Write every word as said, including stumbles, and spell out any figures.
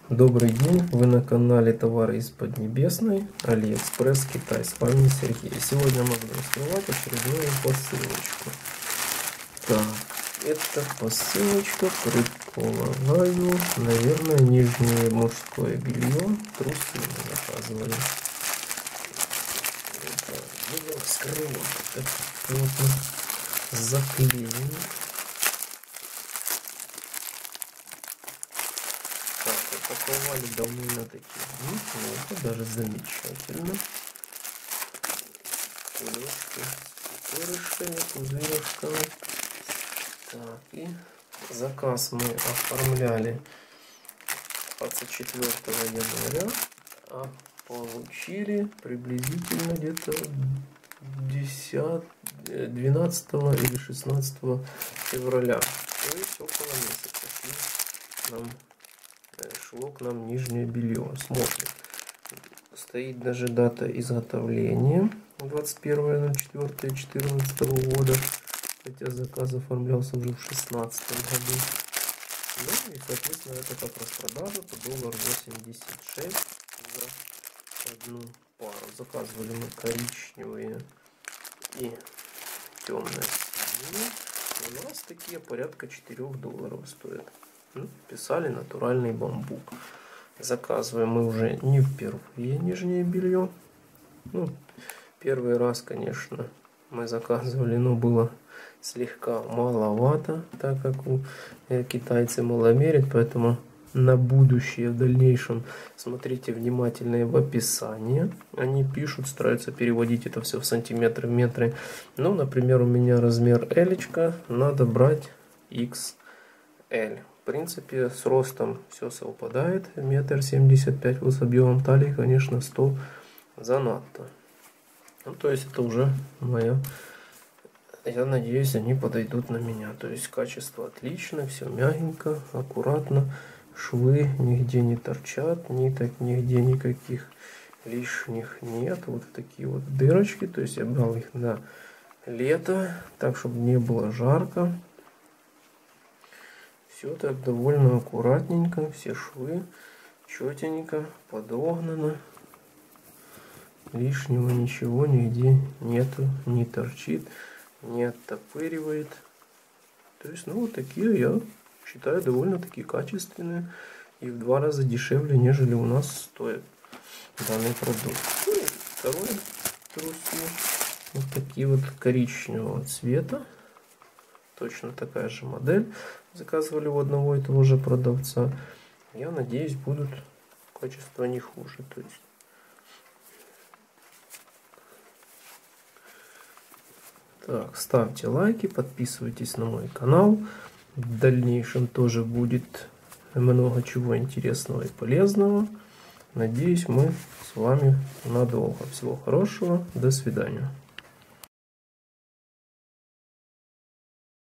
Добрый день, вы на канале Товары из Поднебесной, Алиэкспресс, Китай. С вами Сергей. Сегодня мы будем скрывать очередную посылочку. Так, эта посылочка, предполагаю, наверное, нижнее мужское белье, трусы мы заказывали. Так, будем вскрывать. Так, вот заклеим. Упаковали довольно-таки неплохо, даже замечательно. Кулечки с пупырышками, пузырышками. Так, и заказ мы оформляли двадцать четвёртого января, а получили приблизительно где-то двенадцатого или шестнадцатого февраля. То есть около месяца нам шло к нам нижнее белье. Смотрим. Стоит даже дата изготовления двадцать первое ноль четвёртое две тысячи четырнадцатого года. Хотя заказ оформлялся уже в шестнадцатом году. Ну и соответственно это как распродажа по доллару восемьдесят шесть за одну пару. Заказывали мы коричневые и темные. У нас такие порядка четырёх долларов стоят. Писали натуральный бамбук. Заказываем мы уже не впервые нижнее белье. Ну, первый раз, конечно, мы заказывали, но было слегка маловато, так как у э, китайцы маломерят, поэтому на будущее в дальнейшем смотрите внимательно в описании. Они пишут, стараются переводить это все в сантиметры, в метры. Ну, например, у меня размер L, надо брать икс эль. В принципе, с ростом все совпадает. Метр семьдесят пять, вот с объемом талии, конечно, сто занадто. Ну, то есть это уже моя... Я надеюсь, они подойдут на меня. То есть качество отличное, все мягенько, аккуратно. Швы нигде не торчат, ниток нигде никаких лишних нет. Вот такие вот дырочки. То есть я брал их на лето, так, чтобы не было жарко. Все так довольно аккуратненько, все швы четенько подогнано, лишнего ничего нигде нету, не торчит, не оттопыривает. То есть, ну, вот такие, я считаю, довольно-таки качественные и в два раза дешевле, нежели у нас стоит данный продукт. Ну, и второй трусы, вот такие вот коричневого цвета. Точно такая же модель. Заказывали у одного и того же продавца. Я надеюсь, будут качество не хуже. То есть. Так, ставьте лайки, подписывайтесь на мой канал. В дальнейшем тоже будет много чего интересного и полезного. Надеюсь, мы с вами надолго. Всего хорошего. До свидания.